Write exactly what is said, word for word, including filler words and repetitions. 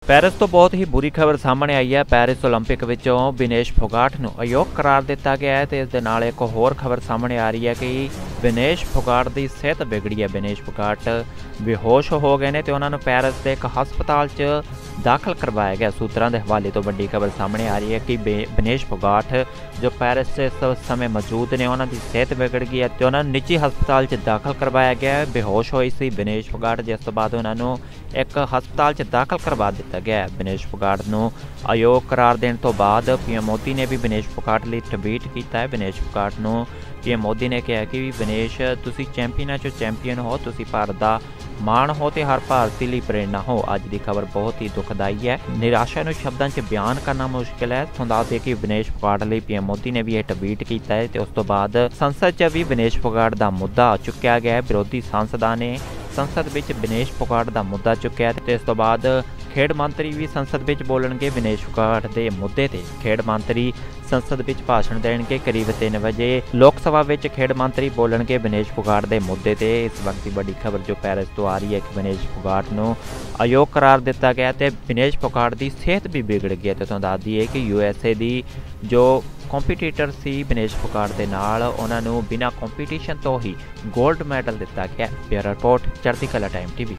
Paris ਤੋਂ ਬਹੁਤ ਹੀ ਬੁਰੀ ਖਬਰ ਸਾਹਮਣੇ ਆਈ ਹੈ। ਪੈਰਿਸ ਓਲੰਪਿਕ ਵਿੱਚੋਂ ਵਿਨੇਸ਼ ਫੋਗਾਟ ਨੂੰ ਅਯੋਗ ਕਰਾਰ ਦਿੱਤਾ ਗਿਆ ਹੈ ਤੇ ਇਸ ਦੇ ਨਾਲ ਇੱਕ ਹੋਰ ਖਬਰ ਸਾਹਮਣੇ ਆ ਰਹੀ ਹੈ ਕਿ ਵਿਨੇਸ਼ ਫੋਗਾਟ ਦੀ ਸਿਹਤ ਵਿਗੜੀ ਹੈ। ਵਿਨੇਸ਼ ਫੋਗਾਟ ਬੇਹੋਸ਼ ਹੋ ਗਏ ਨੇ ਤੇ ਉਹਨਾਂ ਨੂੰ ਪੈਰਿਸ ਦੇ ਇੱਕ ਹਸਪਤਾਲ 'ਚ ਦਾਖਲ ਕਰਵਾਇਆ ਗਿਆ। ਸੂਤਰਾਂ ਦੇ ਹਵਾਲੇ ਤੋਂ ਵੱਡੀ ਖਬਰ ਸਾਹਮਣੇ ਆ ਰਹੀ ਹੈ ਕਿ ਵਿਨੇਸ਼ ਫੋਗਾਟ ਜੋ ਪੈਰਿਸ 'ਚ ਇਸ ਸਮੇਂ ਮੌਜੂਦ ਨੇ ਉਹਨਾਂ ਦੀ ਸਿਹਤ ਵਿਗੜ ਗਈ ਹੈ ਤੇ ਉਹਨਾਂ ਨੂੰ ਨਿੱਜੀ ਹਸਪਤਾਲ 'ਚ ਦਾਖਲ ਕਰਵਾਇਆ ਗਿਆ। ਬੇਹੋਸ਼ ਹੋਈ ਸੀ ਵਿਨੇਸ਼ ਫੋਗਾਟ, ਜਿਸ ਤੋਂ ਬਾਅਦ ਉਹਨਾਂ ਨੂੰ ਇੱਕ ਹਸਪਤਾਲ 'ਚ ਦਾਖਲ ਕਰਵਾ ਦਿੱਤਾ ਗਿਆ। ਵਿਨੇਸ਼ ਫੋਗਾਟ ਨੂੰ ਅਯੋਗ ਕਰਾਰ ਦੇਣ ਤੋਂ ਬਾਅਦ ਪੀਐਮ ਮੋਦੀ ਨੇ ਵੀ ਵਿਨੇਸ਼ ਫੋਗਾਟ ਲਈ ਟਵੀਟ ਕੀਤਾ ਹੈ। ਵਿਨੇਸ਼ ਫੋਗਾਟ ਨੂੰ ਪੀਐਮ ਮੋਦੀ ਨੇ ਕਿਹਾ ਕਿ ਵਿਨੇਸ਼ ਤੁਸੀਂ ਚੈਂਪੀਅਨਾਂ 'ਚੋਂ ਚੈਂਪੀਅਨ ਹੋ, ਤੁਸੀਂ ਭਾਰਤ ਦਾ ਮਾਣ ਹੋ ਤੇ ਹਰ ਭਾਰਤੀ ਲਈ ਪ੍ਰੇਰਨਾ ਹੋ। ਅੱਜ ਦੀ ਖਬਰ ਬਹੁਤ ਹੀ ਦੁਖਦਾਈ ਹੈ। ਨਿਰਾਸ਼ਾ ਨੂੰ ਸ਼ਬਦਾਂ 'ਚ ਬਿਆਨ ਕਰਨਾ ਮੁਸ਼ਕਿਲ ਹੈ। ਤੁਹਾਨੂੰ ਦੱਸ ਦਈਏ ਕਿ ਵਿਨੇਸ਼ ਫੋਗਾਟ ਲਈ ਪੀਐਮ ਮੋਦੀ ਨੇ ਵੀ ਇਹ ਟਵੀਟ ਕੀਤਾ ਹੈ ਤੇ ਉਸ ਤੋਂ ਬਾਅਦ ਸੰਸਦ 'ਚ ਵੀ ਵਿਨੇਸ਼ ਫੋਗਾਟ ਦਾ ਮੁੱਦਾ ਚੁੱਕਿਆ ਗਿਆ ਹੈ। ਵਿਰੋਧੀ ਸਾਂਸਦਾਂ ਨੇ ਸੰਸਦ ਵਿੱਚ ਵਿਨੇਸ਼ ਫੋਗਾਟ ਦਾ ਮੁੱਦਾ ਚੁੱਕਿਆ ਤੇ ਇਸ ਤੋਂ ਬਾਅਦ ਖੇਡ ਮੰਤਰੀ ਵੀ ਸੰਸਦ ਵਿੱਚ ਬੋਲਣਗੇ ਵਿਨੇਸ਼ ਫੋਗਾਟ ਦੇ ਮੁੱਦੇ ਤੇ। ਖੇਡ ਮੰਤਰੀ ਸੰਸਦ ਵਿੱਚ ਭਾਸ਼ਣ ਦੇਣਗੇ ਕਰੀਬ ਤਿੰਨ ਵਜੇ। ਲੋਕ ਸਭਾ ਵਿੱਚ ਖੇਡ ਮੰਤਰੀ ਬੋਲਣਗੇ ਵਿਨੇਸ਼ ਫੋਗਾਟ ਦੇ ਮੁੱਦੇ ਤੇ। ਇਸ ਵਕਤ ਦੀ ਵੱਡੀ ਖਬਰ ਜੋ ਪੈਰਿਸ ਤੋਂ ਆ ਰਹੀ ਹੈ ਕਿ ਵਿਨੇਸ਼ ਫੋਗਾਟ ਨੂੰ ਅਯੋਗ ਕਰਾਰ ਦਿੱਤਾ ਗਿਆ ਤੇ ਵਿਨੇਸ਼ ਫੋਗਾਟ ਦੀ ਸਿਹਤ ਵੀ ਵਿਗੜ ਗਈ ਹੈ। ਤੇ ਤੁਹਾਨੂੰ ਦੱਸ ਦਈਏ ਕਿ ਯੂ ਐਸ ਏ ਦੀ ਜੋ ਕੰਪੀਟੀਟਰ ਸੀ ਵਿਨੇਸ਼ ਫੋਗਾਟ ਦੇ ਨਾਲ, ਉਹਨਾਂ ਨੂੰ ਬਿਨਾਂ ਕੰਪੀਟੀਸ਼ਨ ਤੋਂ ਹੀ ਗੋਲਡ ਮੈਡਲ ਦਿੱਤਾ ਗਿਆ। ਬਿਊਰੋ ਰਿਪੋਰਟ, ਚੜ੍ਹਦੀ ਕਲਾ ਟਾਈਮ ਟੀਵੀ।